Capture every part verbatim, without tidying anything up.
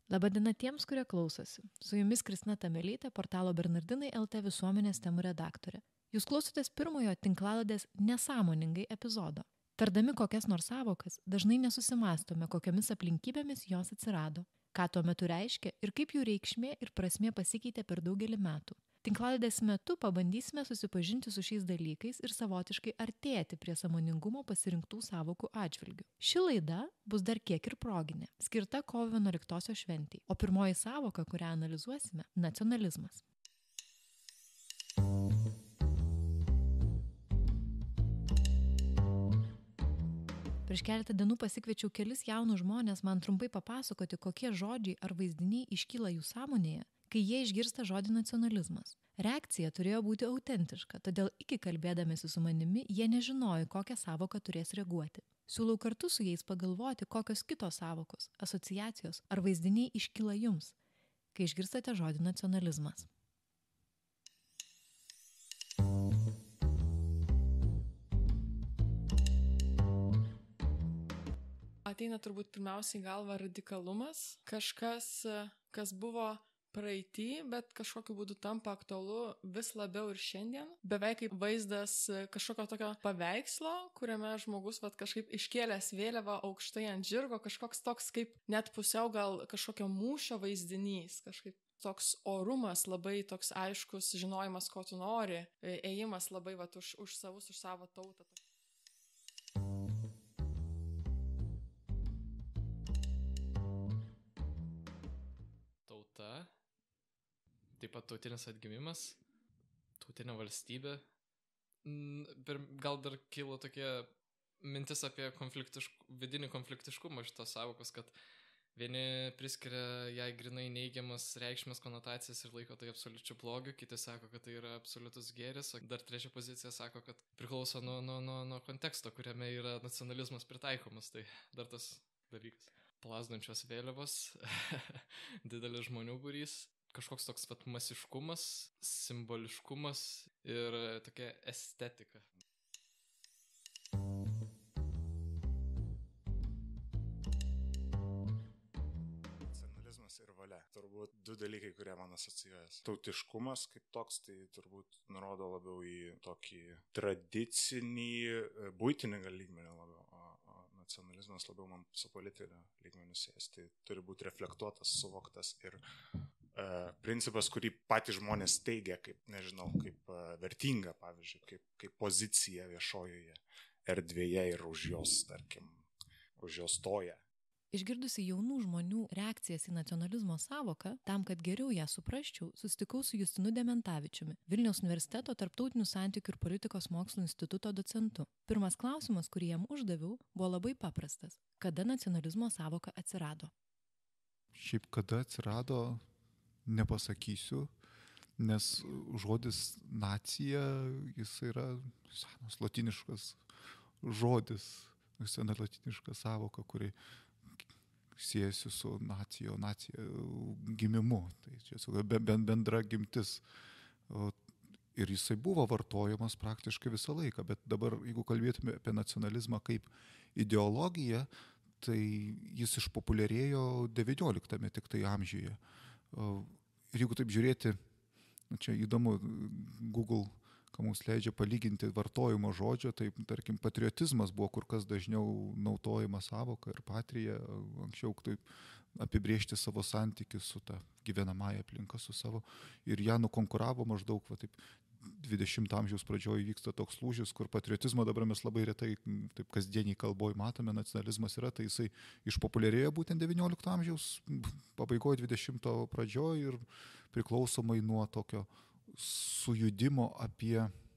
Labadiena tiems, kurie klausosi. Su jumis Kristina Tamelytė, portalo Bernardinai L T visuomenės temų redaktorė. Jūs klausotės pirmojo tinklaladės nesąmoningai epizodo. Tardami kokias nors savokas, dažnai nesusimastome, kokiamis aplinkybėmis jos atsirado, ką tuo metu reiškia ir kaip jų reikšmė ir prasmė pasikeitė per daugelį metų. Tinklaladės metu pabandysime susipažinti su šiais dalykais ir savotiškai artėti prie sąmoningumo pasirinktų sąvokų atžvilgių. Ši laida bus dar kiek ir proginė, skirta kovo vienuoliktosios šventei, o pirmoji sąvoka, kurią analizuosime – nacionalizmas. Prieš keletą dienų pasikviečiau kelis jaunus žmonės man trumpai papasakoti, kokie žodžiai ar vaizdiniai iškyla jų sąmonėje, kai jie išgirsta žodį nacionalizmas. Reakcija turėjo būti autentiška, todėl iki kalbėdamėsi su manimi jie nežinojo, kokią sąvoką turės reaguoti. Siūlau kartu su jais pagalvoti, kokios kitos sąvokos, asociacijos ar vaizdiniai iškyla jums, kai išgirstate žodį nacionalizmas. Ateina turbūt pirmiausiai galva radikalumas, kažkas, kas buvo praeitį, bet kažkokiu būdu tampa aktualu vis labiau ir šiandien. Beveik kaip vaizdas kažkokio tokio paveikslo, kuriame žmogus vat, kažkaip iškėlęs vėliavą aukštai ant žirgo, kažkoks toks kaip net pusiau gal kažkokio mūšio vaizdinys, kažkaip toks orumas, labai toks aiškus žinojimas, ko tu nori, ėjimas labai vat, už, už savus, už savo tautą. Tauta, taip pat tautinis atgimimas, tautinė valstybė. Gal dar kilo tokia mintis apie konfliktišk... vidinį konfliktiškumą šitos sąvokos, kad vieni priskiria jai grinai neigiamas reikšmės konotacijas ir laiko tai absoliučiu blogiu, kiti sako, kad tai yra absoliutus gėris, o dar trečia pozicija sako, kad priklauso nuo, nuo, nuo, nuo konteksto, kuriame yra nacionalizmas pritaikomas, tai dar tas dalykas. Plazdančios vėliavos, didelis žmonių būrys, kažkoks toks vat, masiškumas, simboliškumas ir tokia estetika. Nacionalizmas ir valia. Turbūt du dalykai, kurie man asocijuojas. Tautiškumas kaip toks, tai turbūt nurodo labiau į tokį tradicinį, buitinį gal lygmenį labiau. Nacionalizmas labiau man su politiniu lygmeniu sės. Tai turi būti reflektuotas, suvoktas ir uh, principas, kurį patys žmonės teigia kaip, nežinau, kaip uh, vertinga, pavyzdžiui, kaip, kaip pozicija viešojoje erdvėje ir už jos, tarkim, už jos stoja. Išgirdusi jaunų žmonių reakcijas į nacionalizmo sąvoką, tam, kad geriau ją suprasčiau, susitikau su Justinu Dementavičiumi, Vilniaus universiteto tarptautinių santykių ir politikos mokslų instituto docentu. Pirmas klausimas, kurį jam uždaviau, buvo labai paprastas. Kada nacionalizmo sąvoka atsirado? Šiaip kada atsirado, nepasakysiu, nes žodis nacija, jis yra senas latiniškas žodis, sena latiniška sąvoka, kuri siejasi su nacijo, nacija gimimu. Tai čia bendra gimtis. Ir jisai buvo vartojamas praktiškai visą laiką. Bet dabar, jeigu kalbėtume apie nacionalizmą kaip ideologiją, tai jis išpopuliarėjo devynioliktame tik tai amžiuje. Ir jeigu taip žiūrėti, čia įdomu, Google ką mums leidžia palyginti vartojimo žodžio, tai, tarkim, patriotizmas buvo kur kas dažniau naudojama sąvoka ir patrija, anksčiau taip apibrėžti savo santykius su ta gyvenamąja aplinka, su savo, ir ją nukonkuravo maždaug, va, taip, dvidešimto amžiaus pradžioje vyksta toks lūžis, kur patriotizmo dabar mes labai retai, taip kasdieniai kalboj matome, nacionalizmas yra, tai jisai išpopuliarėjo būtent devyniolikto amžiaus pabaigoje, dvidešimto pradžioje ir priklausomai nuo tokio sujudimo apie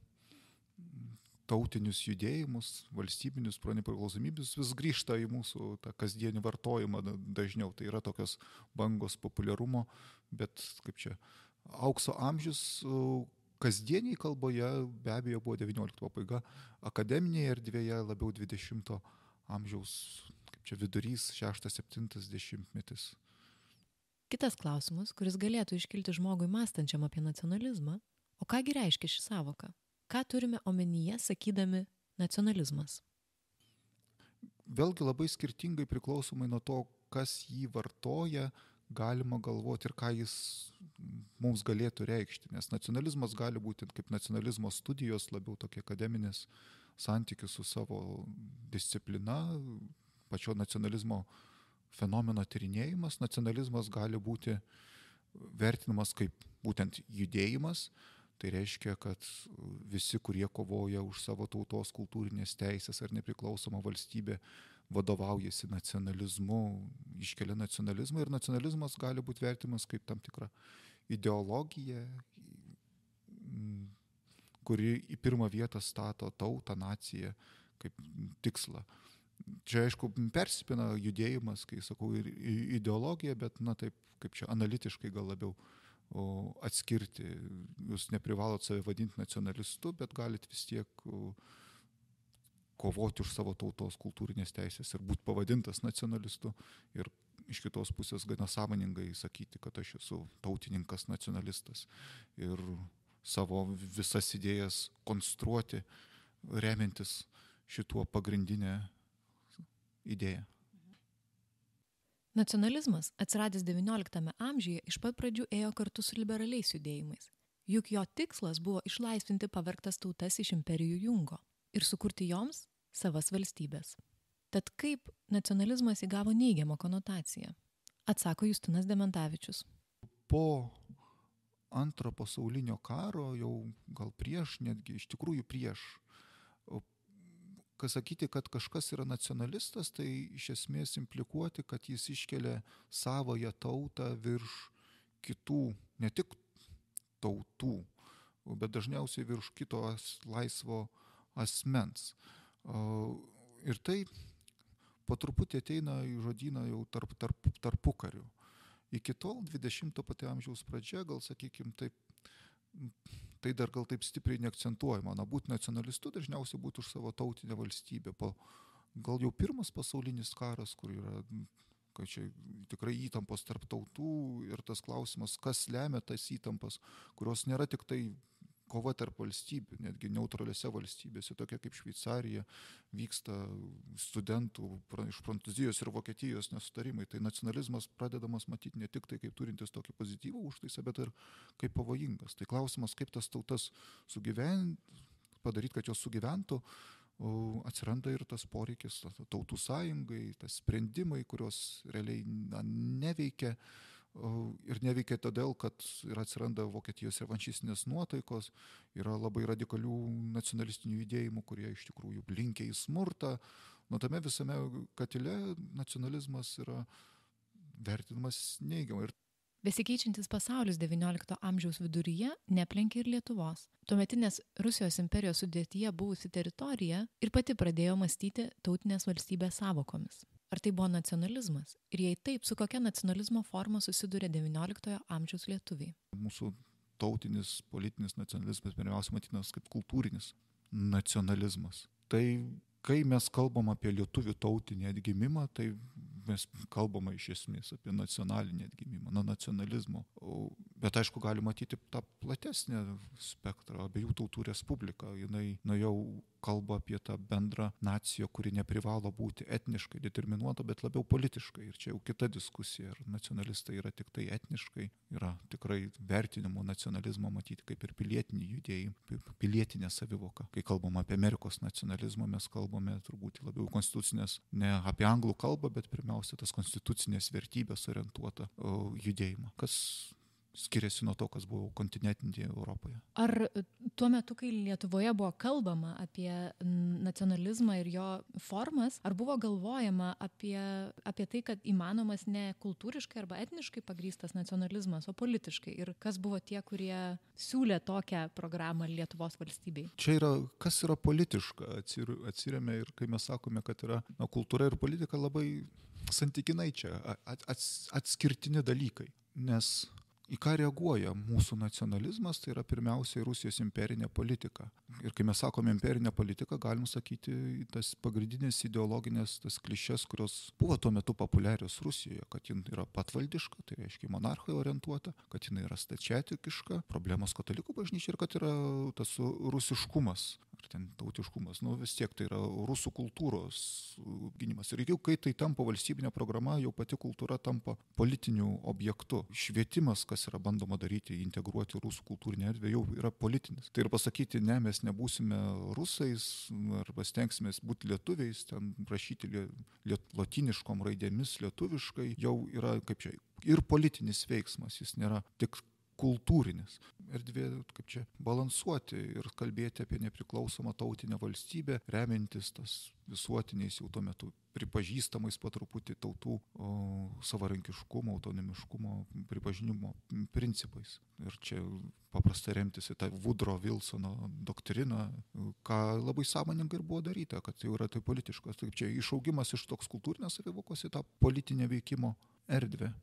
tautinius judėjimus, valstybinius nepriklausomybės vis grįžta į mūsų tą kasdienį vartojimą dažniau. Tai yra tokios bangos populiarumo, bet kaip čia, aukso amžius kasdieniai kalboje be abejo buvo devyniolikto pabaiga, akademinėje erdvėje labiau dvidešimto amžiaus, kaip čia vidurys, šeštas, septintas dešimtmetis. Kitas klausimas, kuris galėtų iškilti žmogui mąstančiam apie nacionalizmą, o kągi reiškia ši sąvoka? Ką turime omenyje, sakydami nacionalizmas? Vėlgi labai skirtingai priklausomai nuo to, kas jį vartoja, galima galvoti ir ką jis mums galėtų reikšti. Nes nacionalizmas gali būti kaip nacionalizmo studijos, labiau tokie akademinės santykius su savo disciplina, pačio nacionalizmo fenomeno tyrinėjimas. Nacionalizmas gali būti vertinamas kaip būtent judėjimas. Tai reiškia, kad visi, kurie kovoja už savo tautos kultūrinės teisės ar nepriklausomą valstybę, vadovaujasi nacionalizmu, iškelia nacionalizmą, ir nacionalizmas gali būti vertimas kaip tam tikra ideologija, kuri į pirmą vietą stato tautą, naciją kaip tikslą. Čia, aišku, persipina judėjimas, kai sakau, ir ideologija, bet, na taip, kaip čia analitiškai gal labiau o, atskirti. Jūs neprivalot save vadinti nacionalistu, bet galit vis tiek o, kovoti už savo tautos kultūrinės teisės ir būti pavadintas nacionalistu. Ir iš kitos pusės gana sąmoningai sakyti, kad aš esu tautininkas, nacionalistas. Ir savo visas idėjas konstruoti, remiantis šituo pagrindinę idėją. Nacionalizmas, atsiradęs devynioliktame amžiuje, iš pat pradžių ėjo kartu su liberaliais judėjimais. Juk jo tikslas buvo išlaisvinti pavergtas tautas iš imperijų jungo ir sukurti joms savas valstybės. Tad kaip nacionalizmas įgavo neigiamą konotaciją? Atsako Justinas Dementavičius. Po antro pasaulinio karo, jau gal prieš, netgi iš tikrųjų prieš, kas sakyti, kad kažkas yra nacionalistas, tai iš esmės implikuoti, kad jis iškelia savoją tautą virš kitų, ne tik tautų, bet dažniausiai virš kito laisvo asmens. Ir tai po truputį ateina į žodyną jau tarp, tarp, tarpukariu. Iki tol dvidešimto pati amžiaus pradžia, gal sakykime, taip, tai dar gal taip stipriai neakcentuojama. Na, būti nacionalistu dažniausiai būtų už savo tautinę valstybę. Po, gal jau pirmas pasaulinis karas, kur yra, kad čia tikrai įtampos tarp tautų ir tas klausimas, kas lemia tas įtampas, kurios nėra tik tai kova tarp valstybių, netgi neutraliose valstybėse, tokia kaip Šveicarija, vyksta studentų iš Prancūzijos ir Vokietijos nesutarimai. Tai nacionalizmas pradedamas matyti ne tik tai kaip turintis tokį pozityvų užtaisą, bet ir kaip pavojingas. Tai klausimas, kaip tas tautas sugyventi, padaryti, kad jos sugyventų, atsiranda ir tas poreikis tautų sąjungai, tas sprendimai, kurios realiai na, neveikia. Ir neveikia todėl, kad ir atsiranda Vokietijos revanšistinės nuotaikos, yra labai radikalių nacionalistinių judėjimų, kurie iš tikrųjų linkia į smurtą. Nuo tame visame katile nacionalizmas yra vertinamas neigiamai. Besikeičiantis pasaulis devyniolikto amžiaus viduryje neplenkė ir Lietuvos. Tuometinės Rusijos imperijos sudėtyje buvusi teritorija ir pati pradėjo mąstyti tautinės valstybės sąvokomis. Ar tai buvo nacionalizmas? Ir jei taip, su kokia nacionalizmo forma susidūrė devynioliktojo amžiaus lietuviai? Mūsų tautinis, politinis nacionalizmas pirmiausia matytas kaip kultūrinis nacionalizmas. Tai kai mes kalbam apie lietuvių tautinį atgimimą, tai mes kalbame iš esmės apie nacionalinį atgimimą, nuo nacionalizmo. Bet aišku, gali matyti tą platesnį spektrą, abiejų tautų respubliką. Jinai nu, jau kalba apie tą bendrą naciją, kuri neprivalo būti etniškai determinuota, bet labiau politiškai. Ir čia jau kita diskusija, ar nacionalistai yra tik tai etniškai, yra tikrai vertinimo nacionalizmo matyti kaip ir pilietinį judėjimą, pilietinę savivoką. Kai kalbam apie Amerikos nacionalizmą, mes kalbame turbūt labiau konstitucinės, ne apie anglų kalbą, bet pirmiausia tas konstitucinės vertybės orientuota judėjimą. Kas skiriasi nuo to, kas buvo kontinentinėje Europoje. Ar tuo metu, kai Lietuvoje buvo kalbama apie nacionalizmą ir jo formas, ar buvo galvojama apie, apie tai, kad įmanomas ne kultūriškai arba etniškai pagrįstas nacionalizmas, o politiškai? Ir kas buvo tie, kurie siūlė tokią programą Lietuvos valstybei? Čia yra, kas yra politiška, atsiremia ir kai mes sakome, kad yra na, kultūra ir politika labai santykinai čia ats, atskirtini dalykai, nes į ką reaguoja mūsų nacionalizmas, tai yra pirmiausiai Rusijos imperinė politika. Ir kai mes sakome imperinė politika, galim sakyti tas pagrindinės ideologinės, tas klišes, kurios buvo tuo metu populiarios Rusijoje, kad jin yra patvaldiška, tai reiškia monarchai orientuota, kad jin yra stačiatikiška, problemos katalikų bažnyčia ir kad yra tas rusiškumas. Ir ten tautiškumas, nu vis tiek tai yra rusų kultūros gynimas. Ir jau kai tai tampa valstybinė programa, jau pati kultūra tampa politiniu objektu. Švietimas, kas yra bandoma daryti, integruoti rusų kultūrinę erdvę, jau yra politinis. Tai ir pasakyti, ne, mes nebūsime rusais, arba stengsime būti lietuviais, ten rašyti liet, latiniškom raidėmis lietuviškai, jau yra kaip čia ir politinis veiksmas, jis nėra tik kultūrinis. Erdvė, kaip čia, balansuoti ir kalbėti apie nepriklausomą tautinę valstybę, remintis tas visuotiniais jau tuo metu pripažįstamais po truputį tautų o, savarankiškumo, autonomiškumo, pripažinimo principais. Ir čia paprastai remtis į tą Woodrow Wilsono doktriną, ką labai sąmoningai ir buvo daryta, kad jau yra tai politiškas. Tai čia išaugimas iš toks kultūrinės savivokos į tą politinę veikimo erdvę.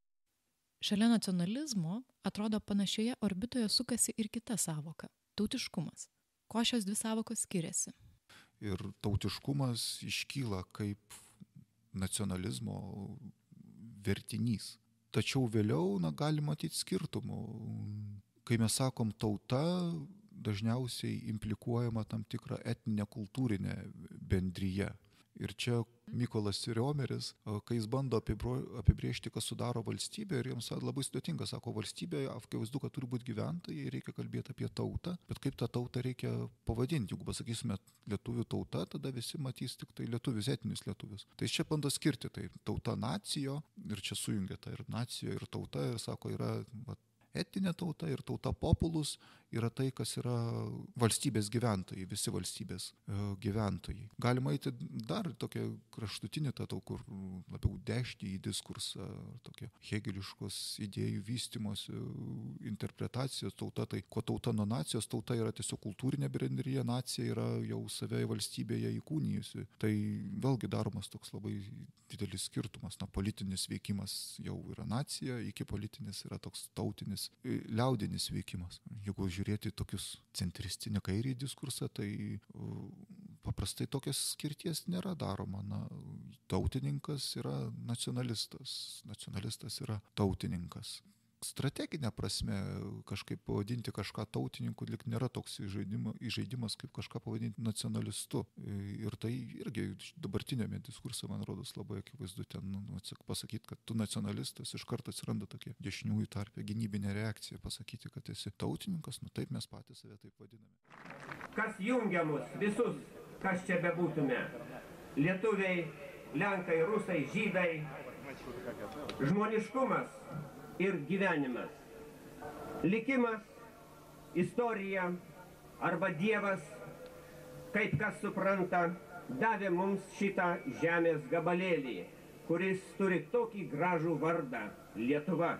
Šalia nacionalizmo, atrodo, panašioje orbitoje sukasi ir kita savoka – tautiškumas. Ko šios dvi savokos skiriasi? Ir tautiškumas iškyla kaip nacionalizmo vertinys. Tačiau vėliau na, gali matyti skirtumų. Kai mes sakom tauta, dažniausiai implikuojama tam tikrą etninę kultūrinę bendryje. Ir čia Mykolas Riomeris, kai jis bando apibrėžti, kas sudaro valstybę, ir jiems labai sudėtinga, sako, valstybė, akivaizdu, kad turi būti gyventojai, reikia kalbėti apie tautą, bet kaip tą tautą reikia pavadinti, jeigu pasakysime lietuvių tauta, tada visi matys tik tai lietuvis, etinis lietuvis. Tai čia bando skirti, tai tauta nacijo, ir čia sujungia tą ir nacijo, ir tauta, ir sako, yra va, etinė tauta ir tauta populus yra tai, kas yra valstybės gyventojai, visi valstybės gyventojai. Galima eiti dar tokia kraštutinė, ta, kur labiau dešinį į diskursą, tokia hegeliškos idėjų vystymosi interpretacijos tauta. Tai ko tauta nuo nacijos, tauta yra tiesiog kultūrinė bendrija, nacija yra jau save valstybėje įkūnijusi. Tai vėlgi daromas toks labai didelis skirtumas. Na, politinis veikimas jau yra nacija, iki politinis yra toks tautinis, liaudinis veikimas. Jeigu žiūrėti tokius centristinį kairį diskursą, tai paprastai tokios skirties nėra daroma. Na, tautininkas yra nacionalistas, nacionalistas yra tautininkas. Strateginė prasme kažkaip pavadinti kažką tautininku lyg nėra toks įžaidimas, įžaidimas kaip kažką pavadinti nacionalistu. Ir tai irgi dabartinėme diskurse, man rodos, labai akivaizdu ten nu, pasakyti, kad tu nacionalistas, iš karto atsiranda tokia dešiniųjų tarpe gynybinė reakcija, pasakyti, kad esi tautininkas, nu taip mes patys save taip vadiname. Kas jungia mus visus, kas čia bebūtume? Lietuviai, lenkai, rusai, žydai, žmoniškumas ir gyvenimas. Likimas, istorija arba Dievas, kaip kas supranta, davė mums šitą žemės gabalėlį, kuris turi tokį gražų vardą – Lietuva.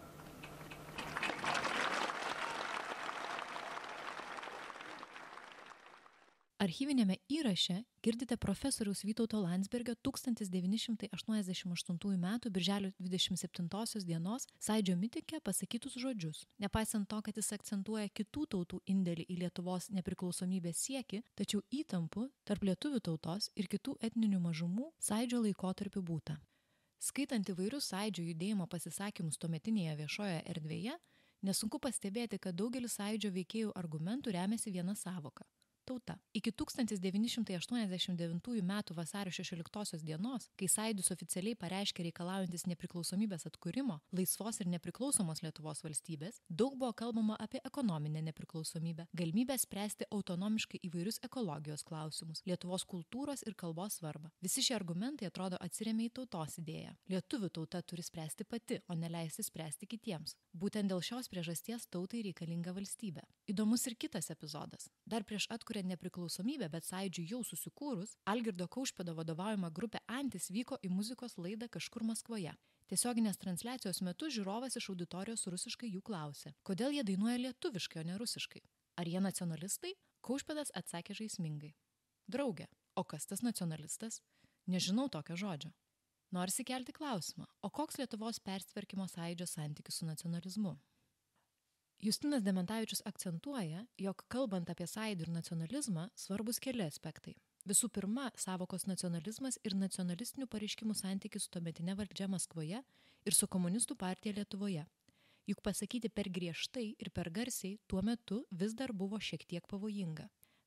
Archyvinėme įraše girdite profesoriaus Vytauto Landsbergio tūkstantis devyni šimtai aštuoniasdešimt aštuntųjų metų birželio dvidešimt septintosios dienos Sąjūdžio mitike pasakytus žodžius. Nepaisant to, kad jis akcentuoja kitų tautų indėlį į Lietuvos nepriklausomybės siekį, tačiau įtampų tarp lietuvių tautos ir kitų etninių mažumų Sąjūdžio laikotarpiu būta. Skaitant įvairius Sąjūdžio judėjimo pasisakymus tuometinėje viešojoje erdvėje, nesunku pastebėti, kad daugelis Sąjūdžio veikėjų argumentų remiasi viena sąvoka – tauta. Iki tūkstantis devyni šimtai aštuoniasdešimt devintųjų metų vasario šešioliktosios dienos, kai Sąjūdis oficialiai pareiškė reikalaujantis nepriklausomybės atkūrimo, laisvos ir nepriklausomos Lietuvos valstybės, daug buvo kalbama apie ekonominę nepriklausomybę, galimybę spręsti autonomiškai įvairius ekologijos klausimus, Lietuvos kultūros ir kalbos svarbą. Visi šie argumentai atrodo atsiremia į tautos idėją. Lietuvių tauta turi spręsti pati, o neleisti spręsti kitiems. Būtent dėl šios priežasties tautai reikalinga valstybė. Įdomus ir kitas epizodas. Dar prieš atkuriant nepriklausomybę, bet Sąjūdžiui jau susikūrus, Algirdo Kaušpėdo vadovaujama grupė Antis vyko į muzikos laidą kažkur Maskvoje. Tiesioginės transliacijos metu žiūrovas iš auditorijos rusiškai jų klausė, kodėl jie dainuoja lietuviškai, o ne rusiškai. Ar jie nacionalistai? Kaušpėdas atsakė žaismingai. Drauge, o kas tas nacionalistas? Nežinau tokio žodžio. Norisi kelti klausimą, o koks Lietuvos persitvarkymo Sąjūdžio santykis su nacionalizmu? Justinas Dementavičius akcentuoja, jog kalbant apie Sąjūdį ir nacionalizmą, svarbus keli aspektai. Visų pirma, sąvokos nacionalizmas ir nacionalistinių pareiškimų santykis su tuometinė valdžia Maskvoje ir su komunistų partija Lietuvoje. Juk pasakyti per griežtai ir per garsiai tuo metu vis dar buvo šiek tiek pavojinga.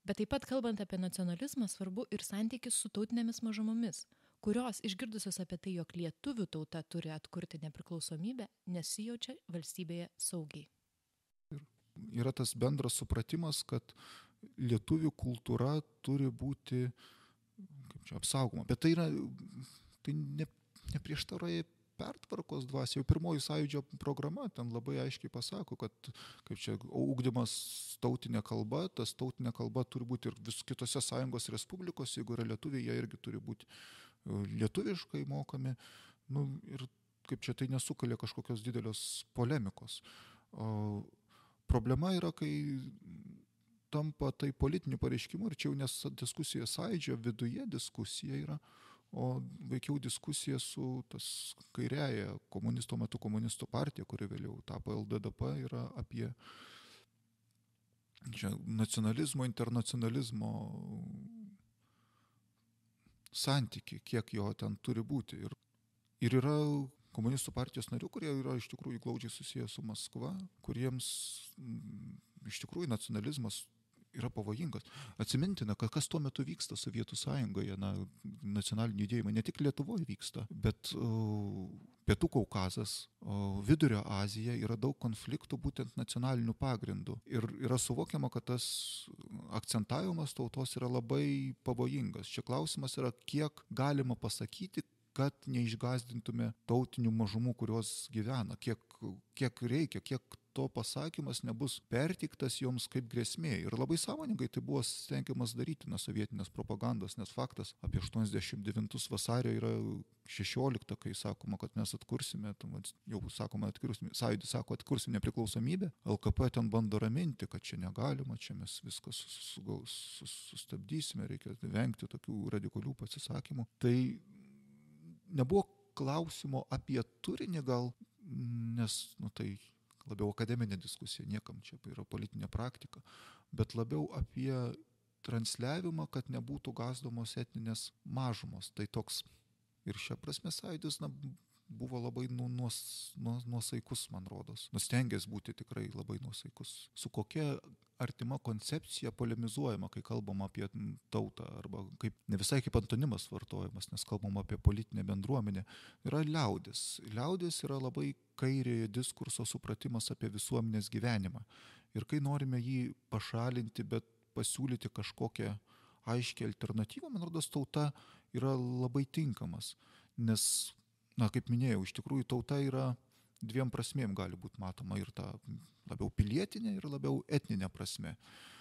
Bet taip pat kalbant apie nacionalizmą, svarbu ir santykis su tautinėmis mažumomis, kurios išgirdusios apie tai, jog lietuvių tauta turi atkurti nepriklausomybę, nesijaučia valstybėje saugiai. Yra tas bendras supratimas, kad lietuvių kultūra turi būti kaip čia, apsaugoma. Bet tai yra, tai ne, neprieštarauja pertvarkos dvasia. Jau pirmoji sąjūdžio programa ten labai aiškiai pasako, kad kaip čia ugdymas tautinė kalba, tas tautinė kalba turi būti ir vis kitose sąjungos respublikos, jeigu yra lietuviai, jie irgi turi būti lietuviškai mokami. Nu, ir kaip čia tai nesukelia kažkokios didelios polemikos. O problema yra, kai tampa tai politiniu pareiškimu ir čia jau nes diskusija sąjūdžio viduje diskusija yra, o veikiau diskusija su tas kairiaja komunistų metu komunistų partija, kuri vėliau tapo L D D P, yra apie čia, nacionalizmo, internacionalizmo santyki, kiek jo ten turi būti. Ir, ir yra komunistų partijos narių, kurie yra iš tikrųjų glaudžiai susiję su Maskva, kuriems m, iš tikrųjų nacionalizmas yra pavojingas. Atsimintina, kas tuo metu vyksta Sovietų sąjungoje, na, nacionalinių judėjimai ne tik Lietuvoje vyksta, bet uh, Pietų Kaukazas, uh, Vidurio Azija yra daug konfliktų būtent nacionalinių pagrindų. Ir yra suvokiama, kad tas akcentavimas tautos yra labai pavojingas. Čia klausimas yra, kiek galima pasakyti, kad neišgazdintume tautinių mažumų, kurios gyvena, kiek, kiek reikia, kiek to pasakymas nebus pertiktas joms kaip grėsmė. Ir labai sąmoningai tai buvo stengiamas daryti nuo sovietinės propagandos, nes faktas apie aštuoniasdešimt devintus vasario yra šešioliktą, kai sakoma, kad mes atkursime, jau sakoma, atkursime, sąjūdis sako, atkursime nepriklausomybę, L K P ten bando raminti, kad čia negalima, čia mes viskas sustabdysime, reikia vengti tokių radikalių pasisakymų. Tai nebuvo klausimo apie turinį gal, nes, nu tai labiau akademinė diskusija, niekam čia yra politinė praktika, bet labiau apie transliavimą, kad nebūtų gąsdomos etninės mažumos. Tai toks ir šia prasme sąjūdis na, buvo labai nu, nuos, nuos, nuosaikus, man rodos. Nustengęs būti tikrai labai nuosaikus. Su kokia artima koncepcija polemizuojama, kai kalbama apie tautą, arba kaip, ne visai kaip antonimas vartojamas, nes kalbama apie politinę bendruomenę, yra liaudis. Liaudis yra labai kairiojo diskurso supratimas apie visuomenės gyvenimą. Ir kai norime jį pašalinti, bet pasiūlyti kažkokią aiškią alternatyvą, man rodos, tauta yra labai tinkamas. Nes, na, kaip minėjau, iš tikrųjų tauta yra dviem prasmėm gali būti matoma, ir ta labiau pilietinė, ir labiau etninė prasme.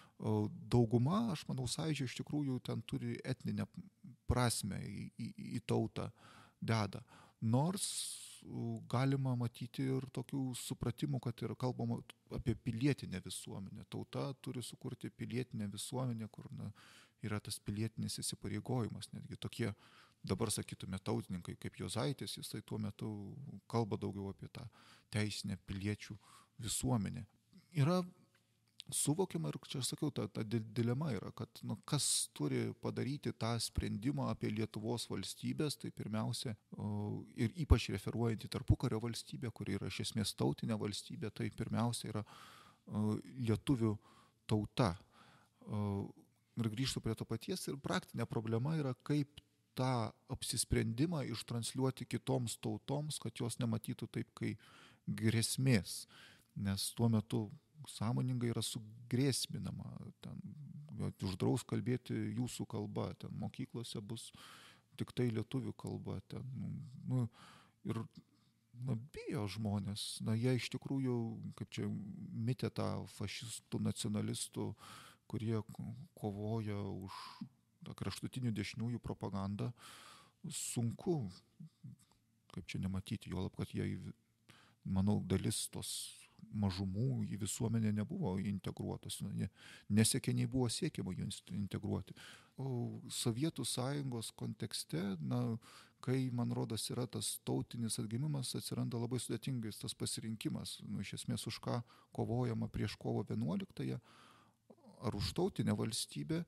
Dauguma, aš manau, sąjūdžio iš tikrųjų ten turi etninę prasme į, į, į tautą deda. Nors galima matyti ir tokių supratimų, kad yra kalbama apie pilietinę visuomenę. Tauta turi sukurti pilietinę visuomenę, kur na, yra tas pilietinis įsipareigojimas. Netgi tokie, dabar sakytume, tautininkai kaip Juozaitis, jisai tuo metu kalba daugiau apie tą teisinę piliečių visuomenę. Yra suvokiama, ir čia sakiau, ta, ta dilema yra, kad nu, kas turi padaryti tą sprendimą apie Lietuvos valstybės, tai pirmiausia, o, ir ypač referuojant į tarpukario valstybę, kuri yra iš esmės tautinė valstybė, tai pirmiausia yra o, lietuvių tauta. O, ir grįžtu prie to paties, ir praktinė problema yra, kaip tą apsisprendimą ištransliuoti kitoms tautoms, kad jos nematytų taip kaip grėsmės, nes tuo metu sąmoningai yra sugrėsminama, ten uždraus kalbėti jūsų kalba, ten mokyklose bus tik tai lietuvių kalba, ten, nu, ir na, bijo žmonės, na, jie iš tikrųjų, kaip čia mitė tą fašistų, nacionalistų, kurie kovoja už tą kraštutinių dešiniųjų propagandą, sunku, kaip čia nematyti, juolab, kad jie, manau, dalis tos mažumų į visuomenę nebuvo integruotos, nesiekė, nei buvo siekiama jų integruoti. O Sovietų sąjungos kontekste, na, kai, man rodos, yra tas tautinis atgimimas, atsiranda labai sudėtingais tas pasirinkimas, nu, iš esmės už ką kovojama prieš kovo vienuoliktąją, ar už tautinę valstybę,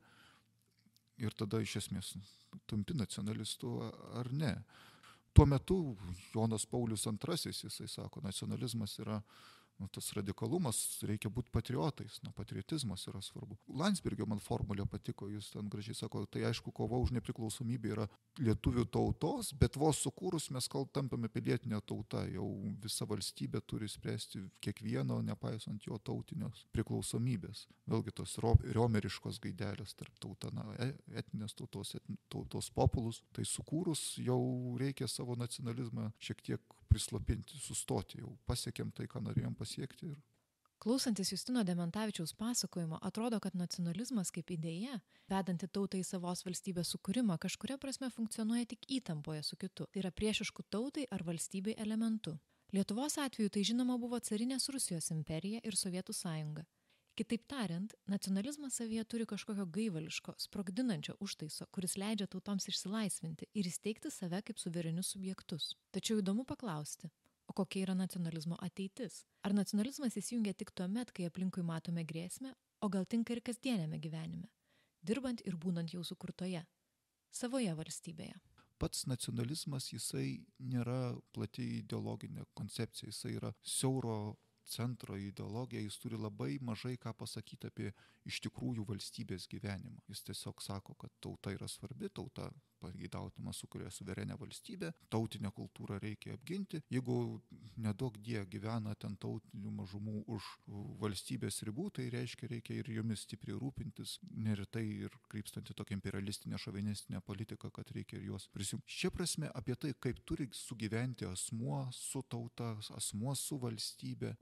ir tada iš esmės tampi nacionalistų ar ne. Tuo metu Jonas Paulius antrasis, jisai sako, nacionalizmas yra Nu, tas radikalumas, reikia būti patriotais, na, patriotizmas yra svarbu. Landsbergio man formulė patiko, jis ten gražiai sako, tai aišku, kova už nepriklausomybę yra lietuvių tautos, bet vos sukūrus mes kal tampame pilietinė tauta, jau visa valstybė turi spręsti kiekvieno, nepaisant jo tautinios priklausomybės. Vėlgi tos riomeriškos gaidelės tarp tauta, na, etninės tautos, etn, tautos populus, tai sukūrus jau reikia savo nacionalizmą šiek tiek prislopinti, sustoti, jau pasiekėm tai, ką norėjom pasiekti. Ir... Klausantis Justino Dementavičiaus pasakojimo, atrodo, kad nacionalizmas kaip idėja, vedanti tautą į savos valstybės sukūrimą, kažkuria prasme funkcionuoja tik įtampoje su kitu. Tai yra priešiškų tautai ar valstybei elementu. Lietuvos atveju tai žinoma buvo carinės Rusijos imperija ir Sovietų sąjunga. Kitaip tariant, nacionalizmas savyje turi kažkokio gaivališko, sprogdinančio užtaiso, kuris leidžia tautoms išsilaisvinti ir įsteigti save kaip suverenius subjektus. Tačiau įdomu paklausti, o kokia yra nacionalizmo ateitis? Ar nacionalizmas įsijungia tik tuomet, kai aplinkui matome grėsmę, o gal tinka ir kasdienėme gyvenime, dirbant ir būnant jau sukurtoje, savoje valstybėje? Pats nacionalizmas, jisai nėra plati ideologinė koncepcija, jisai yra siauro centro ideologija, jis turi labai mažai ką pasakyti apie iš tikrųjų valstybės gyvenimą. Jis tiesiog sako, kad tauta yra svarbi, tauta pageidautina sukuria suverenę valstybę, tautinę kultūrą reikia apginti. Jeigu nedaug die gyvena ten tautinių mažumų už valstybės ribų, tai reiškia, reikia ir jomis stipriai rūpintis, neretai ir krypstanti tokia imperialistinė, šovinistinė politika, kad reikia ir juos prisijungti. Šia prasme apie tai, kaip turi sugyventi asmuo su tauta, asmuo su valstybė,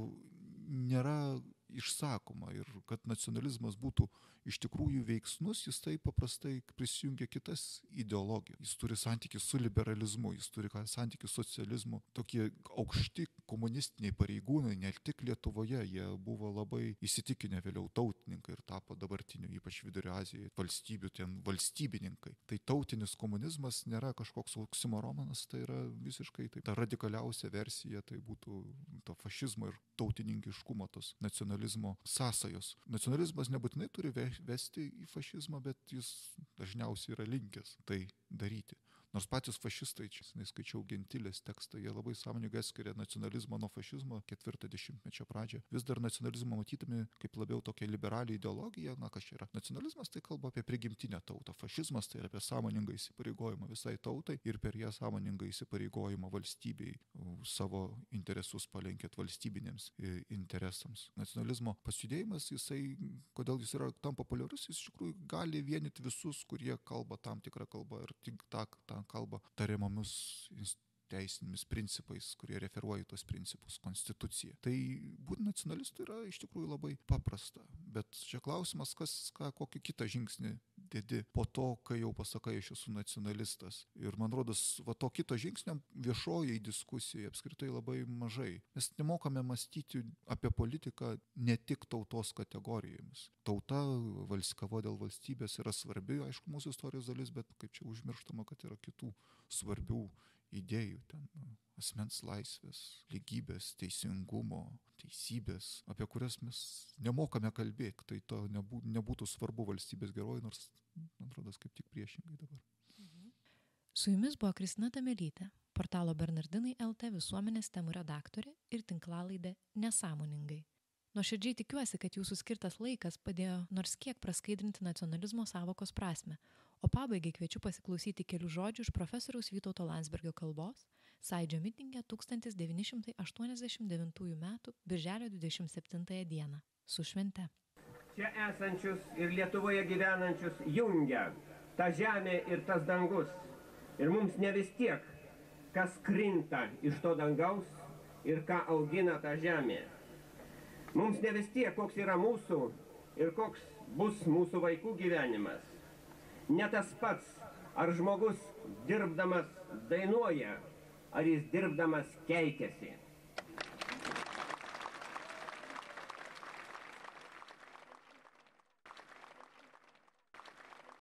nėra išsakoma, ir kad nacionalizmas būtų iš tikrųjų veiksnus, jis tai paprastai prisijungia kitas ideologijas. Jis turi santykį su liberalizmu, jis turi santykį su socializmu. Tokie aukšti komunistiniai pareigūnai, ne tik Lietuvoje, jie buvo labai įsitikinę vėliau tautininkai ir tapo dabartiniu, ypač Vidurio Azijoje, valstybių ten valstybininkai. Tai tautinis komunizmas nėra kažkoks oksimoronas, tai yra visiškai tai, ta radikaliausia versija, tai būtų to fašizmo ir tautininkiškumo, tos nacionalizmo sąsajos. Nacionalizmas nebūtinai turi vesti į fašizmą, bet jis dažniausiai yra linkęs tai daryti. Nors patys fašistai, čia skaičiau Gentilės tekstą, jie labai sąmoningai atskiria nacionalizmą nuo fašizmo ketvirtą dešimtmečio pradžią. Vis dar nacionalizmą matydami kaip labiau tokia liberalią ideologiją, na kas čia yra. Nacionalizmas tai kalba apie prigimtinę tautą, fašizmas tai yra apie sąmoningą įsipareigojimą visai tautai ir per ją sąmoningą įsipareigojimą valstybei savo interesus palenkėt valstybinėms interesams. Nacionalizmo pasjudėjimas, jisai, kodėl jis yra tam populiarus, jis iš tikrųjų gali vienyti visus, kurie kalba tam tikrą kalbą ir tik tą, tą kalba tariamomis teisinėmis principais, kurie referuoja tos principus, konstitucija. Tai būti nacionalistu yra iš tikrųjų labai paprasta. Bet čia klausimas, kas, ką, kokį kitą žingsnį dedi po to, kai jau pasakai, aš esu nacionalistas. Ir man rodos, va to kito žingsnio viešojai diskusijai apskritai labai mažai. Mes nemokame mąstyti apie politiką ne tik tautos kategorijomis. Tauta, valskava dėl valstybės yra svarbi, aišku, mūsų istorijos dalis, bet kaip čia užmirštama, kad yra kitų svarbių idėjų, ten asmens laisvės, lygybės, teisingumo, teisybės, apie kurias mes nemokame kalbėti, tai to nebū, nebūtų svarbu valstybės gerovei, nors, man atrodo, kaip tik priešingai dabar. Mhm. Su jumis buvo Kristina Tamelytė, portalo Bernardinai L T visuomenės temų redaktorė ir tinklalaidė Nesąmoningai. Nuoširdžiai tikiuosi, kad jūsų skirtas laikas padėjo nors kiek praskaidrinti nacionalizmo sąvokos prasmę, o pabaigai kviečiu pasiklausyti kelių žodžių iš profesoriaus Vytauto Landsbergio kalbos Sąjūdžio mitinge tūkstantis devyni šimtai aštuoniasdešimt devintųjų metų birželio dvidešimt septintąją dieną. Su švente. Čia esančius ir Lietuvoje gyvenančius jungia ta žemė ir tas dangus. Ir mums ne vis tiek, kas krinta iš to dangaus ir ką augina ta žemė. Mums ne vis tiek, koks yra mūsų ir koks bus mūsų vaikų gyvenimas. Ne tas pats, ar žmogus dirbdamas dainuoja, ar jis dirbdamas keikiasi.